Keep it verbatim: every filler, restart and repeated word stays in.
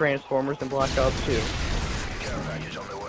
Transformers in Black Ops two. Care package on the way.